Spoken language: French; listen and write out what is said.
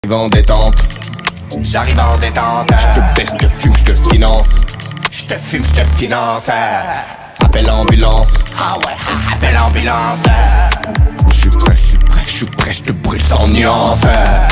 J'arrive en détente, j'arrive en détente. je te baisse, je te fume, je te finance. Je te fume, je te finance. Appelle l'ambulance. Ah ouais, appelle l'ambulance. Je suis prêt, je suis prêt, je suis prêt, je te brûle sans nuance.